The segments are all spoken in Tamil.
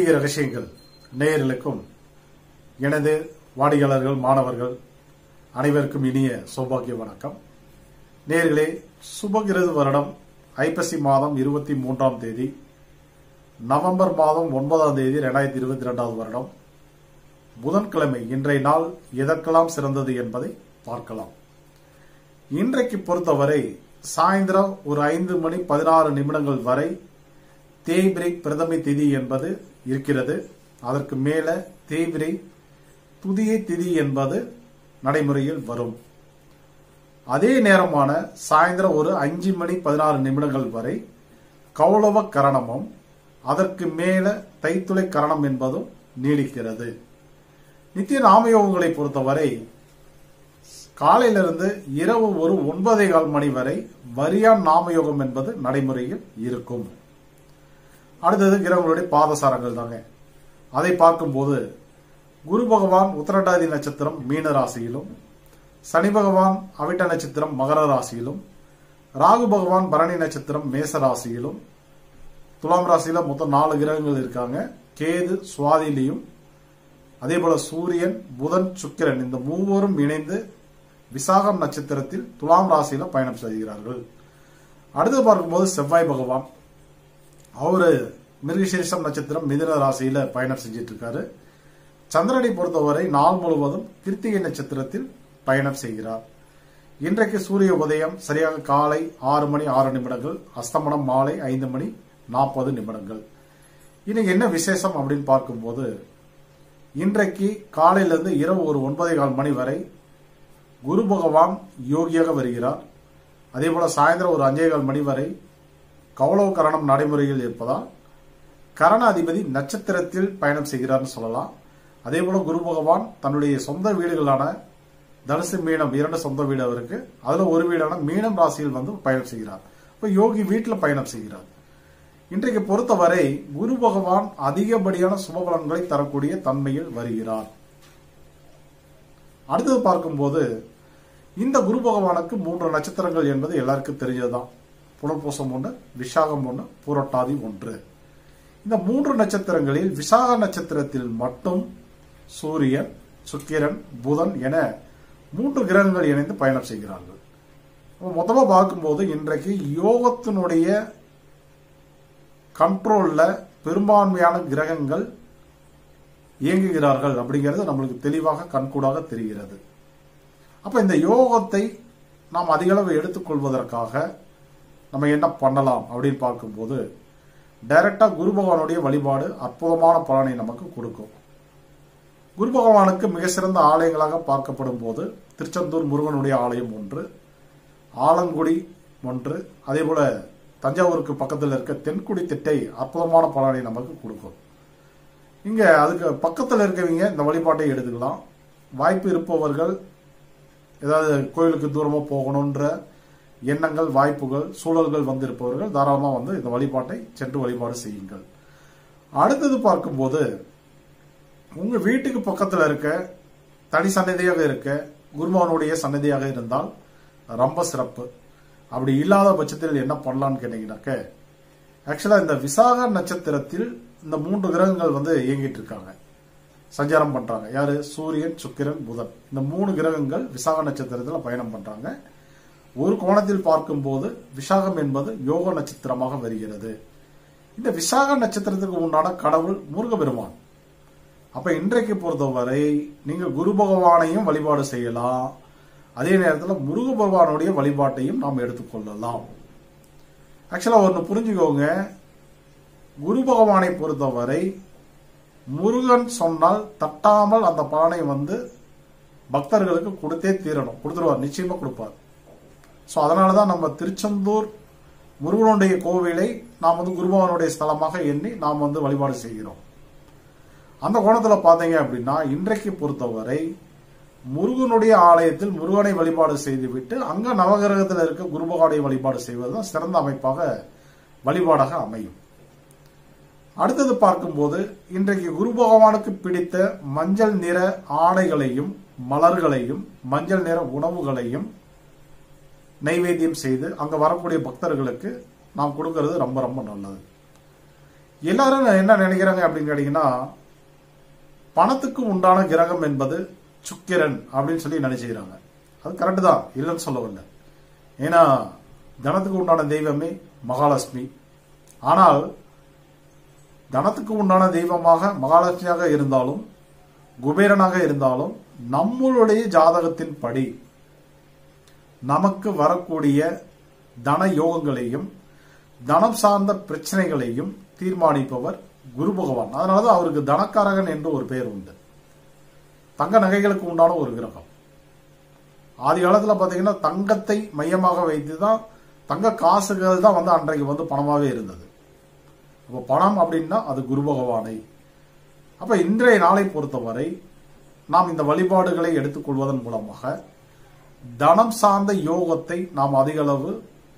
ஆன்மீக ரகசியங்கள் நேயர்களுக்கும் எனது வாடிக்கையாளர்கள் மாணவர்கள் அனைவருக்கும் இனிய சௌபாக்கிய வணக்கம். நேயர்களே, சுபகிருது வருடம் ஐப்பசி மாதம் 23ஆம் தேதி நவம்பர் மாதம் 9ஆம் தேதி 2022 வருடம் புதன்கிழமை. இன்றைய நாள் எதற்கெல்லாம் சிறந்தது என்பதை பார்க்கலாம். இன்றைக்கு பொறுத்தவரை சாயந்தரம் ஒரு 5:16 வரை தேய்பிரை பிரதமை திதி என்பது இருக்கிறது. அதற்கு மேல தேய்பிரை துதியை திதி என்பது நடைமுறையில் வரும். அதே நேரமான சாயந்தரம் ஒரு 5:16 வரை கௌளவ கரணமும் அதற்கு மேல தைத்துளை கரணம் என்பதும் நீடிக்கிறது. நித்திய நாமயோகங்களை பொறுத்தவரை காலையிலிருந்து இரவு ஒரு 9:15 வரை வரியான் நாமயோகம் என்பது நடைமுறையில் இருக்கும். அடுத்தது கிரகங்களுடைய பாதசாரங்கள் தாங்க. அதை பார்க்கும்போது குரு பகவான் உத்திரட்டாதி நட்சத்திரம் மீன ராசியிலும், சனி பகவான் அவிட்ட நட்சத்திரம் மகர ராசியிலும், ராகு பகவான் பரணி நட்சத்திரம் மேச ராசியிலும், துலாம் ராசியில மொத்தம் 4 கிரகங்கள் இருக்காங்க. கேது சுவாதியிலையும், அதே போல சூரியன் புதன் சுக்கிரன் இந்த மூவரும் இணைந்து விசாகம் நட்சத்திரத்தில் துலாம் ராசியில பயணம் செய்கிறார்கள். அடுத்து பார்க்கும்போது செவ்வாய் பகவான் அவரு மிருகசீரிஷம் நட்சத்திரம் மிதுன ராசியில பயணம் செஞ்சிட்டு இருக்காரு. சந்திரனை பொறுத்தவரை நாள் முழுவதும் கிருத்திகை நட்சத்திரத்தில் பயணம் செய்கிறார். இன்றைக்கு சூரிய உதயம் சரியாக காலை 6:06, அஸ்தமனம் மாலை 5:40. இன்னைக்கு என்ன விசேஷம் அப்படின்னு பார்க்கும்போது இன்றைக்கு காலையிலிருந்து இரவு ஒரு 9:15 வரை குரு பகவான் யோகியாக வருகிறார். அதே போல சாயந்தரம் ஒரு 5:15 வரை கௌளவ கரணம் நடைமுறையில் இருப்பதால் கரண அதிபதி நட்சத்திரத்தில் பயணம் செய்கிறார்னு சொல்லலாம். அதே போல குரு பகவான் தன்னுடைய சொந்த வீடுகளான தனுசு மீனம் 2 சொந்த வீடு அவருக்கு, அதுல ஒரு வீடான மீனம் ராசியில் வந்து பயணம் செய்கிறார். இப்ப யோகி வீட்டில் பயணம் செய்கிறார். இன்றைக்கு பொறுத்தவரை குரு பகவான் அதிகப்படியான சுபபலன்களை தரக்கூடிய தன்மையில் வருகிறார். அடுத்தது பார்க்கும்போது இந்த குரு பகவானுக்கு 3 நட்சத்திரங்கள் என்பது எல்லாருக்கும் தெரிஞ்சதுதான். புனர்பூசம் 1, விசாகம் 1, பூரட்டாதி 1. இந்த 3 நட்சத்திரங்களில் விசாக நட்சத்திரத்தில் மட்டும் சூரியன், சுக்கிரன், புதன் என 3 கிரகங்கள் இணைந்து பயணம் செய்கிறார்கள். மொத்தமா பார்க்கும்போது இன்றைக்கு யோகத்தினுடைய கண்ட்ரோல்ல பெரும்பான்மையான கிரகங்கள் இயங்குகிறார்கள் அப்படிங்கிறது நம்மளுக்கு தெளிவாக கண்கூடாக தெரிகிறது. அப்ப இந்த யோகத்தை நாம் அதிக அளவு எடுத்துக்கொள்வதற்காக நம்ம என்ன பண்ணலாம் அப்படின்னு பார்க்கும்போது டைரக்டா குரு பகவானுடைய வழிபாடு அற்புதமான பலனை நமக்கு கொடுக்கும். குரு பகவானுக்கு மிக சிறந்த ஆலயங்களாக பார்க்கப்படும் போது திருச்செந்தூர் முருகனுடைய ஆலயம் 1, ஆலங்குடி 1, அதே போல தஞ்சாவூருக்கு பக்கத்தில் இருக்க தென்குடி திட்டை அற்புதமான பலனை நமக்கு கொடுக்கும். இங்க அதுக்கு பக்கத்தில் இருக்கவங்க இந்த வழிபாட்டை எடுத்துக்கலாம். வாய்ப்பு இருப்பவர்கள் ஏதாவது கோயிலுக்கு தூரமா போகணும்ன்ற எண்ணங்கள், வாய்ப்புகள், சூழல்கள் வந்து இருப்பவர்கள் தாராளமா வந்து இந்த வழிபாட்டை சென்று வழிபாடு செய்யுங்கள். அடுத்தது பார்க்கும்போது உங்க வீட்டுக்கு பக்கத்தில் இருக்க தனி சன்னதியாக இருக்க குருமானுடைய சன்னதியாக இருந்தால் ரொம்ப சிறப்பு. அப்படி இல்லாத பட்சத்தில் என்ன பண்ணலாம்னு கேட்டீங்கன்னாக்க, ஆக்சுவலா இந்த விசாக நட்சத்திரத்தில் இந்த 3 கிரகங்கள் வந்து இயங்கிட்டு இருக்காங்க, சஞ்சாரம் பண்றாங்க. யாரு? சூரியன், சுக்கிரன், புதன். இந்த 3 கிரகங்கள் விசாக நட்சத்திரத்தில் பயணம் பண்றாங்க. ஒரு கோணத்தில் பார்க்கும்போது விசாகம் என்பது யோக நட்சத்திரமாக வருகிறது. இந்த விசாக நட்சத்திரத்துக்கு உண்டான கடவுள் முருகபெருமான். அப்ப இன்றைக்கு பொறுத்தவரை நீங்க குரு பகவானையும் வழிபாடு செய்யலாம், அதே நேரத்தில் முருக பகவானுடைய வழிபாட்டையும் நாம் எடுத்துக்கொள்ளலாம். ஆக்சுவலா ஒன்னு புரிஞ்சுக்கோங்க, குரு பகவானை பொறுத்தவரை முருகன் சொன்னால் தட்டாமல் அந்த பலனை வந்து பக்தர்களுக்கு கொடுத்தே தீரணும். கொடுத்துருவார், நிச்சயமா கொடுப்பார். சோ அதனாலதான் நம்ம திருச்செந்தூர் முருகனுடைய கோவிலை நாம் வந்து குருபகவானுடைய ஸ்தலமாக எண்ணி நாம் வந்து வழிபாடு செய்கிறோம். அந்த கோணத்துல பாத்தீங்க அப்படின்னா இன்றைக்கு பொறுத்தவரை முருகனுடைய ஆலயத்தில் முருகனை வழிபாடு செய்துவிட்டு அங்க நவகிரகத்தில் இருக்க குருபகவானுடைய வழிபாடு செய்வதுதான் சிறந்த அமைப்பாக வழிபாடாக அமையும். அடுத்தது பார்க்கும்போது இன்றைக்கு குரு பகவானுக்கு பிடித்த மஞ்சள் நிற ஆடைகளையும் மலர்களையும் மஞ்சள் நிற உணவுகளையும் நைவேத்தியம் செய்து அங்க வரக்கூடிய பக்தர்களுக்கு நாம் கொடுக்கிறது ரொம்ப ரொம்ப நல்லது. எல்லாரும் என்ன நினைக்கிறாங்க அப்படின்னு கேட்டீங்கன்னா, பணத்துக்கு உண்டான கிரகம் என்பது சுக்கிரன் அப்படின்னு சொல்லி நினைச்சுக்கிறாங்க. அது கரெக்டு தான், இல்லைன்னு சொல்லவில்லை. ஏன்னா தனத்துக்கு உண்டான தெய்வமே மகாலட்சுமி. ஆனால் தனத்துக்கு உண்டான தெய்வமாக மகாலட்சுமியாக இருந்தாலும் குபேரனாக இருந்தாலும் நம்மளுடைய ஜாதகத்தின் படி நமக்கு வரக்கூடிய தன யோகங்களையும் தனம் சார்ந்த பிரச்சனைகளையும் தீர்மானிப்பவர் குரு பகவான். அதனாலதான் அவருக்கு தனக்காரகன் என்று ஒரு பெயர் உண்டு. தங்க நகைகளுக்கு உண்டான ஒரு கிரகம். ஆதி காலத்துல பாத்தீங்கன்னா தங்கத்தை மையமாக வைத்துதான் தங்க காசுகள் தான் அன்றைக்கு பணமாவே இருந்தது. அப்ப பணம் அப்படின்னா அது குரு பகவானை. அப்ப இன்றைய நாளை பொறுத்தவரை நாம் இந்த வழிபாடுகளை எடுத்துக்கொள்வதன் மூலமாக தனம் சார்ந்த யோகத்தை நாம் அதிக அளவு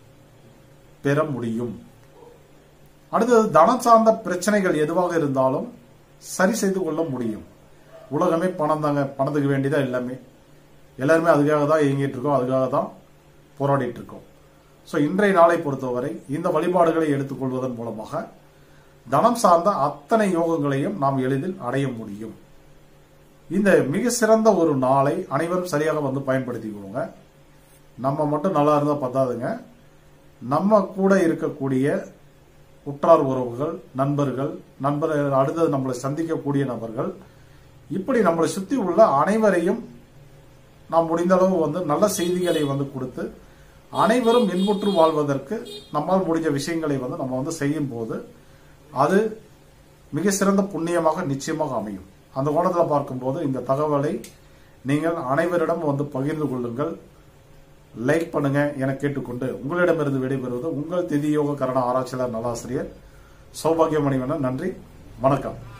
பெற முடியும். அடுத்தது தனம் சார்ந்த பிரச்சனைகள் எதுவாக இருந்தாலும் சரி செய்து கொள்ள முடியும். உலகமே பணம் தாங்க, பணத்துக்கு வேண்டிதான் எல்லாருமே அதுக்காக தான் இயங்கிட்டு இருக்கோம், அதுக்காக தான் போராடிட்டு இருக்கோம். ஸோ இன்றைய நாளை பொறுத்தவரை இந்த வழிபாடுகளை எடுத்துக்கொள்வதன் மூலமாக தனம் சார்ந்த அத்தனை யோகங்களையும் நாம் எளிதில் அடைய முடியும். இந்த மிக சிறந்த ஒரு நாளை அனைவரும் சரியாக பயன்படுத்திக்கோங்க. நம்ம மட்டும் நல்லா இருந்தா பத்தாதுங்க, நம்ம கூட இருக்கக்கூடிய உற்றார் உறவுகள், நண்பர்கள், அடுத்தது நம்மளை சந்திக்கக்கூடிய நபர்கள், இப்படி நம்மளை சுத்தி உள்ள அனைவரையும் நாம் முடிந்த அளவு நல்ல செய்திகளை கொடுத்து அனைவரும் இன்புற்று வாழ்வதற்கு நம்மால் முடிஞ்ச விஷயங்களை நம்ம செய்யும் போது அது மிக சிறந்த புண்ணியமாக நிச்சயமாக அமையும். அந்த கோணத்தில் பார்க்கும்போது இந்த தகவலை நீங்கள் அனைவரிடம் பகிர்ந்து கொள்ளுங்கள், லைக் பண்ணுங்க என கேட்டுக்கொண்டு உங்களிடமிருந்து விடைபெறுவது உங்கள் திதி யோக கரண ஆராய்ச்சியாளர் நலாசிரியர் சௌபாக்கியம் மணிவண்ணன். நன்றி, வணக்கம்.